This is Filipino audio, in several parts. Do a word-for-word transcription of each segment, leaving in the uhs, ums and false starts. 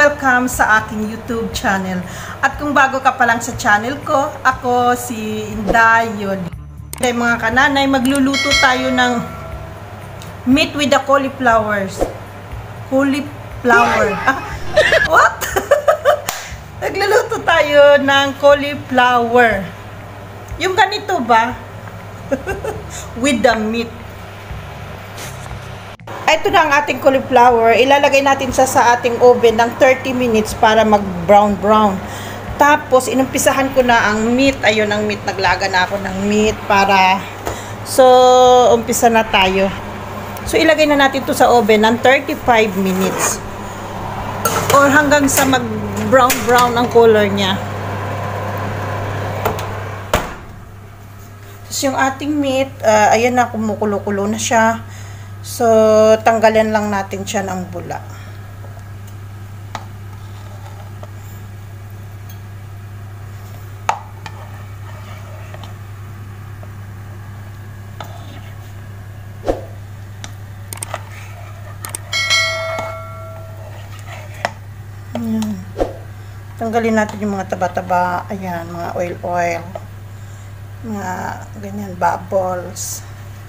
welcome sa aking YouTube channel. At kung bago ka pa lang sa channel ko, ako si Inday Yoli. Okay, mga kananay, magluluto tayo ng meat with the cauliflowers. Cauliflower. Ah, what? Nagluluto tayo ng cauliflower. Yung ganito ba? With the meat. Ito na ang ating cauliflower. Ilalagay natin siya sa ating oven ng thirty minutes para mag brown brown. Tapos inumpisahan ko na ang meat. Ayun ang meat. Naglaga na ako ng meat para so umpisa na tayo. So ilagay na natin to sa oven ng thirty-five minutes. Or hanggang sa mag brown brown ang color niya. Tapos yung ating meat, uh, ayan na, kumukulo-kulo na siya. So, tanggalan lang natin siya ng bula. Ayan. Tanggalin natin yung mga taba-taba. Ayan, mga oil-oil. Mga ganyan, bubbles.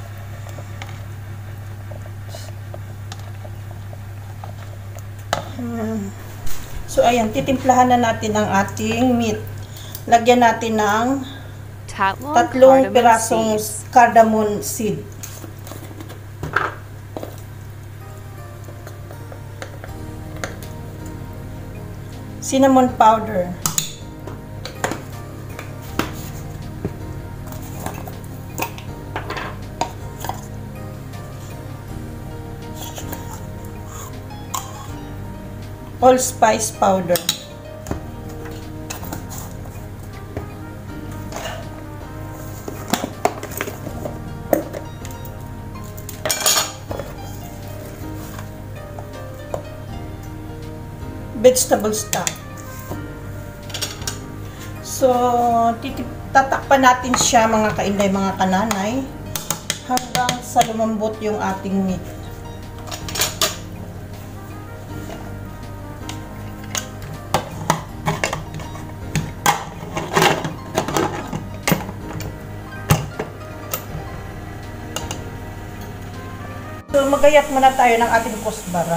So, ayan, titimplahan na natin ang ating meat. Lagyan natin ng tatlong pirasong cardamom seed. Cinnamon powder. Allspice powder. Vegetable stock. So, tatakpan natin siya mga kainday, mga kananay, hanggang sa lumambot yung ating meat. So, magayat muna tayo ng ating kusbara.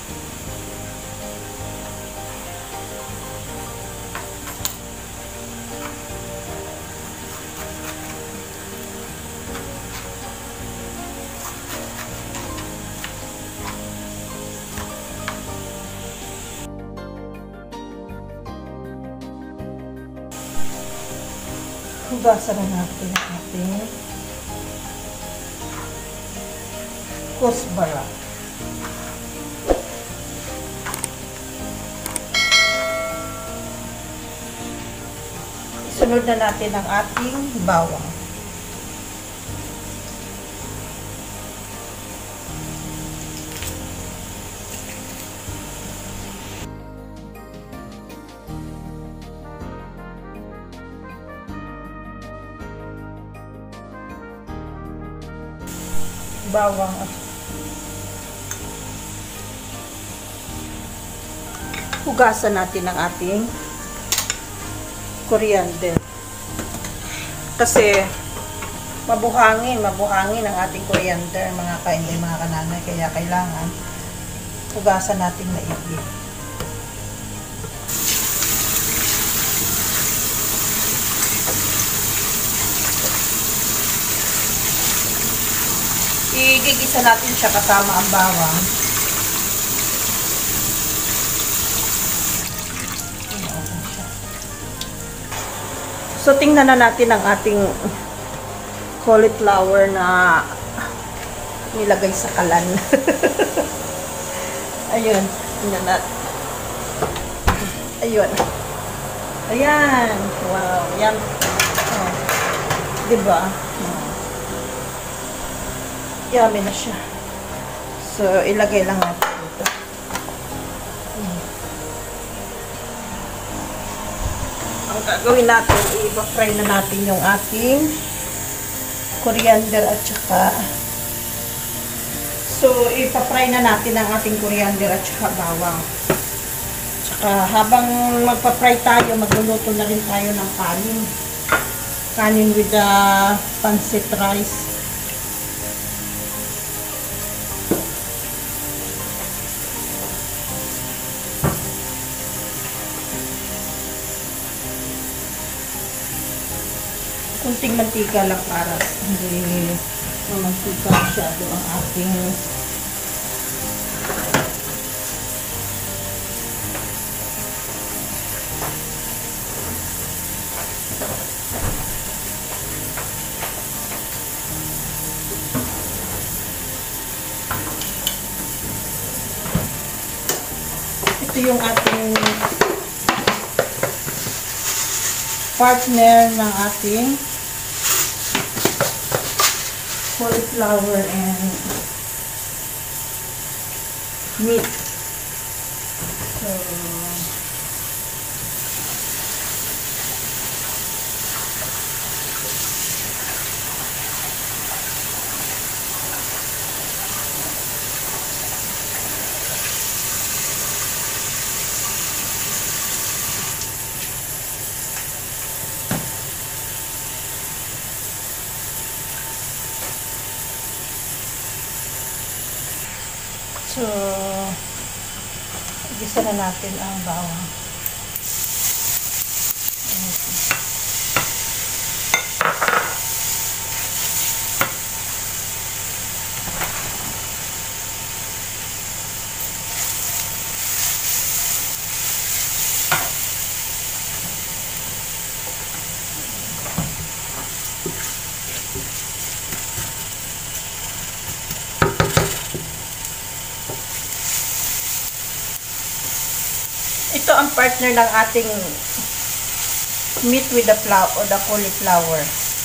Hugasan na natin ang ating kusbara. Isunod na natin ang ating bawang. Bawang at hugasan natin ang ating coriander. Kasi mabuhangin, mabuhangin ang ating coriander, mga kainday, mga kananay, kaya kailangan hugasan natin maigi. Igigisa natin siya kasama ang bawang. So, tingnan na natin ang ating cauliflower na nilagay sa kalan. Ayun. Tingnan natin. Ayun. Ayan. Wow. Yan. Oh. Diba? Oh. Yummy na siya. So, ilagay lang natin dito. Hmm. Ang gagawin natin, i-fry na natin yung ating coriander at saka so, ipa-fry na natin ang ating coriander at saka bawang. Uh, habang magpa-fry tayo, magluluto na rin tayo ng kanin. Kanin with the pancit rice. Kunting mantika lang para hindi mantika masyado ang ating ito yung ating partner ng ating cauliflower and meat. So, So, igisa na natin ang bawang. Ito ang partner ng ating meat with the flour or the cauliflower.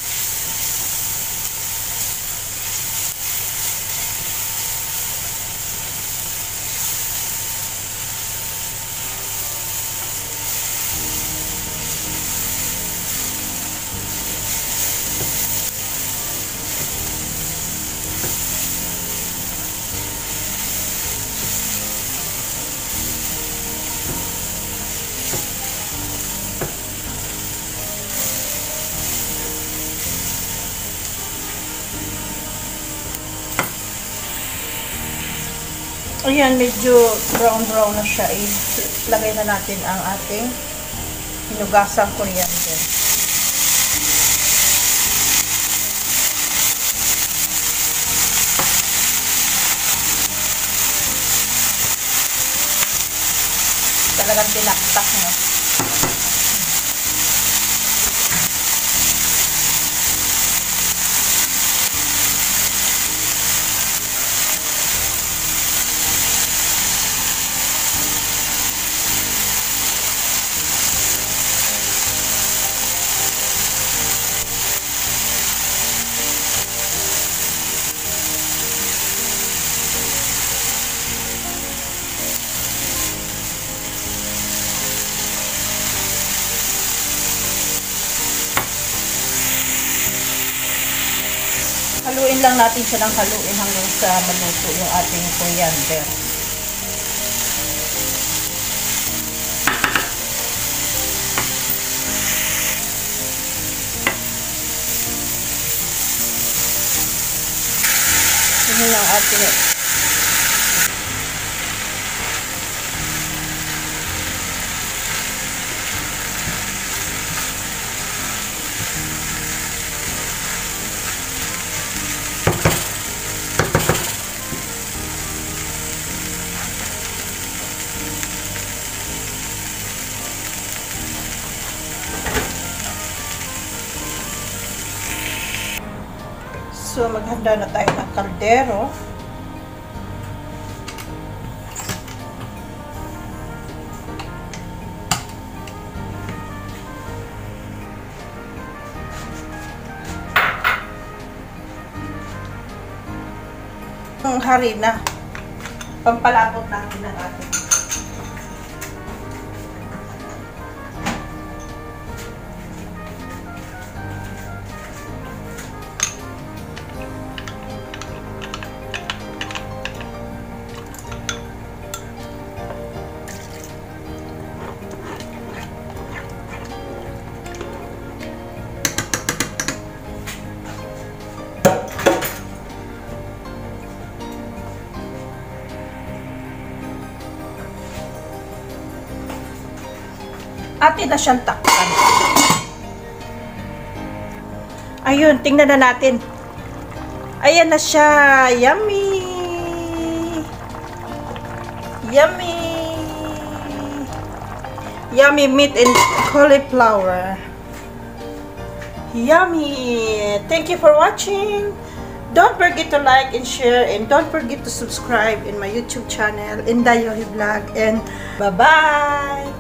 Ayan, medyo brown-brown na siya. Ilagay na natin ang ating hinugasang coriander. Talagang tinaktak na. Haluin lang natin siya ng haluin hanggang sa maluto yung ating coriander. Yun lang ating So, maghanda na tayo ng kaldero. Ang harina. Pampalapot natin ng ating Atin na siyang takpan. Ayun, tingnan na natin. Ayan na siya. Yummy! Yummy! Yummy meat and cauliflower. Yummy! Thank you for watching. Don't forget to like and share, and don't forget to subscribe in my YouTube channel, Inday Yohe Vlog, and bye-bye!